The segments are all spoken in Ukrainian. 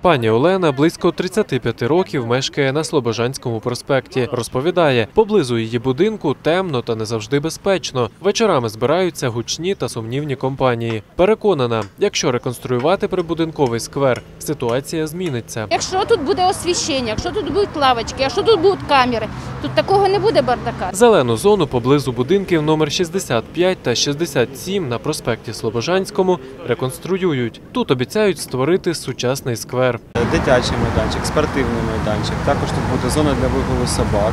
Пані Олена близько 35 років мешкає на Слобожанському проспекті. Розповідає, поблизу її будинку темно та не завжди безпечно. Вечорами збираються гучні та сумнівні компанії. Переконана, якщо реконструювати прибудинковий сквер, ситуація зміниться. Якщо тут буде освіщення, якщо тут будуть лавочки, якщо тут будуть камери, тут такого не буде бардака. Зелену зону поблизу будинків номер 65 та 67 на проспекті Слобожанському реконструюють. Тут обіцяють створити сучасний сквер. Дитячий майданчик, спортивний майданчик, також тут буде зона для вигулу собак,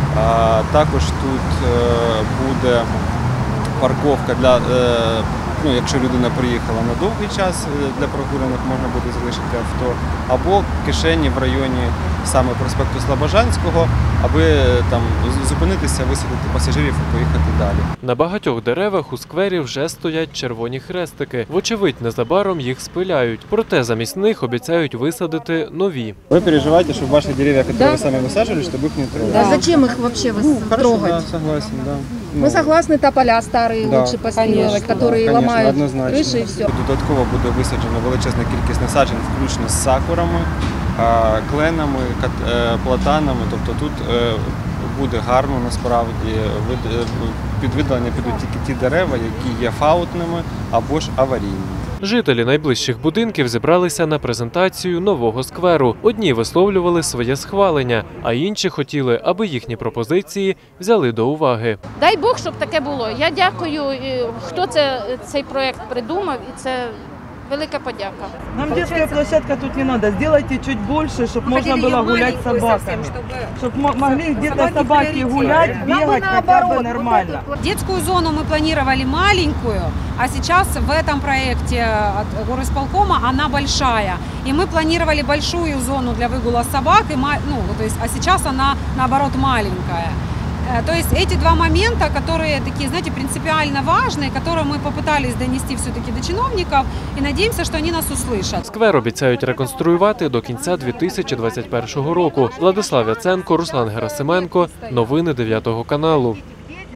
також тут буде парковка для, якщо людина приїхала на довгий час для прогулянок, можна буде залишити авто, або кишені в районі саме проспекту Слобожанського, аби там зупинитися, висадити пасажирів і поїхати далі. На багатьох деревах у сквері вже стоять червоні хрестики. Вочевидь, незабаром їх спиляють. Проте замість них обіцяють висадити нові. Ви переживаєте, щоб ваші дерев'я, які ви самі висаджували, щоб їх не трогали? А зачем их вообще трогать? Да, согласен, да. Мы согласны, тополя старые лучше пострелять, которые ломают крыши и все. Додатково буде висаджена величезна кількість насаджень, включно з сакурами, кленами, платанами. Тобто тут буде гарно насправді, під видалення підуть тільки ті дерева, які є фаутними або ж аварійними. Жителі найближчих будинків зібралися на презентацію нового скверу. Одні висловлювали своє схвалення, а інші хотіли, аби їхні пропозиції взяли до уваги. Дай Бог, щоб таке було. Я дякую, хто цей проєкт придумав, і це велика подяка. Нам детская площадка тут не надо. Сделайте чуть больше, чтобы можно было гулять с собаками. Чтобы могли где-то собаки гулять, бегать хотя бы нормально. Детскую зону мы планировали маленькую, а сейчас в этом проекте от горисполкома она большая. И мы планировали большую зону для выгула собак, а сейчас она наоборот маленькая. То есть эти два момента, которые такие, знаете, принципиально важные, которые мы попытались донести все-таки до чиновников и надеемся, что они нас услышат. Сквер обіцяють реконструювати до кінця 2021 року. Владислав Яценко, Руслан Герасименко. Новини 9 каналу.